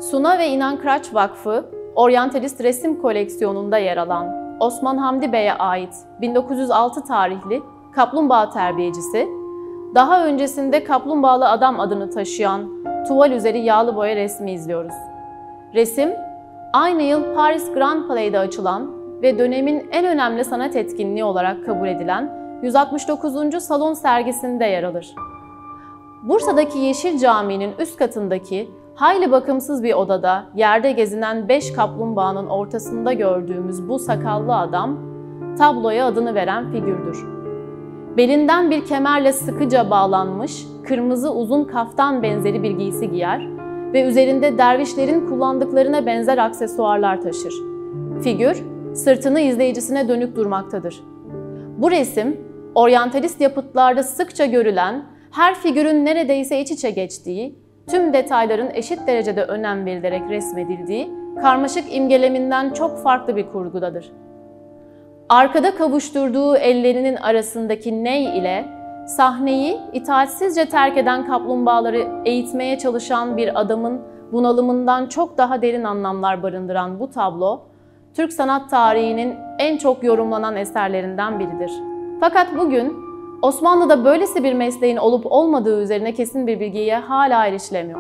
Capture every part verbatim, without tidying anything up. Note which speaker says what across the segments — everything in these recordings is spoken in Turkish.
Speaker 1: Suna ve İnan Kıraç Vakfı, oryantalist resim koleksiyonunda yer alan Osman Hamdi Bey'e ait bin dokuz yüz altı tarihli kaplumbağa terbiyecisi, daha öncesinde Kaplumbağalı Adam adını taşıyan tuval üzeri yağlı boya resmi izliyoruz. Resim, aynı yıl Paris Grand Palais'de açılan ve dönemin en önemli sanat etkinliği olarak kabul edilen yüz altmış dokuzuncu salon sergisinde yer alır. Bursa'daki Yeşil Camii'nin üst katındaki hayli bakımsız bir odada yerde gezinen beş kaplumbağanın ortasında gördüğümüz bu sakallı adam, tabloya adını veren figürdür. Belinden bir kemerle sıkıca bağlanmış, kırmızı uzun kaftan benzeri bir giysi giyer ve üzerinde dervişlerin kullandıklarına benzer aksesuarlar taşır. Figür, sırtını izleyicisine dönük durmaktadır. Bu resim, oryantalist yapıtlarda sıkça görülen, her figürün neredeyse iç içe geçtiği, tüm detayların eşit derecede önem verilerek resmedildiği, karmaşık imgeleminden çok farklı bir kurgudadır. Arkada kavuşturduğu ellerinin arasındaki ney ile sahneyi itaatsizce terk eden kaplumbağaları eğitmeye çalışan bir adamın bunalımından çok daha derin anlamlar barındıran bu tablo, Türk sanat tarihinin en çok yorumlanan eserlerinden biridir. Fakat bugün Osmanlı'da böylesi bir mesleğin olup olmadığı üzerine kesin bir bilgiye hala erişilemiyor.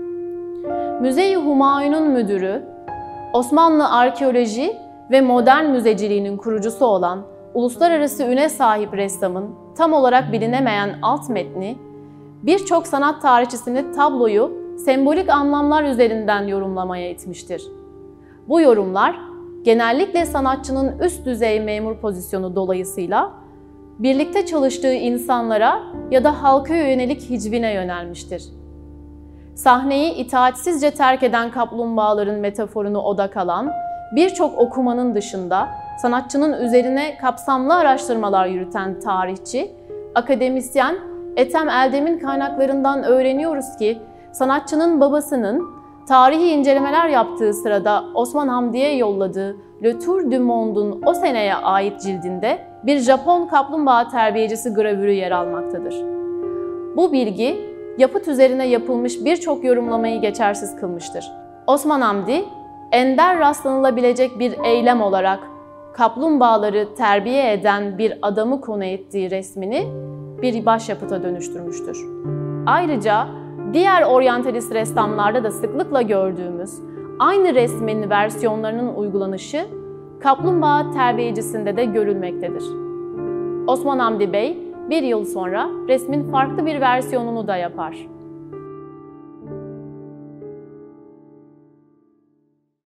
Speaker 1: Müze-i Humayun'un müdürü, Osmanlı arkeoloji ve modern müzeciliğinin kurucusu olan uluslararası üne sahip ressamın tam olarak bilinemeyen alt metni, birçok sanat tarihçisini tabloyu sembolik anlamlar üzerinden yorumlamaya itmiştir. Bu yorumlar, genellikle sanatçının üst düzey memur pozisyonu dolayısıyla birlikte çalıştığı insanlara ya da halka yönelik hicvine yönelmiştir. Sahneyi itaatsizce terk eden kaplumbağaların metaforunu odak alan birçok okumanın dışında sanatçının üzerine kapsamlı araştırmalar yürüten tarihçi, akademisyen Ethem Eldem'in kaynaklarından öğreniyoruz ki sanatçının babasının tarihi incelemeler yaptığı sırada Osman Hamdi'ye yolladığı Le Tour du Monde'un o seneye ait cildinde bir Japon kaplumbağa terbiyecisi gravürü yer almaktadır. Bu bilgi, yapıt üzerine yapılmış birçok yorumlamayı geçersiz kılmıştır. Osman Hamdi, ender rastlanılabilecek bir eylem olarak kaplumbağaları terbiye eden bir adamı konu ettiği resmini bir başyapıta dönüştürmüştür. Ayrıca diğer oryantalist ressamlarda da sıklıkla gördüğümüz aynı resmin versiyonlarının uygulanışı kaplumbağa terbiyecisinde de görülmektedir. Osman Hamdi Bey bir yıl sonra resmin farklı bir versiyonunu da yapar.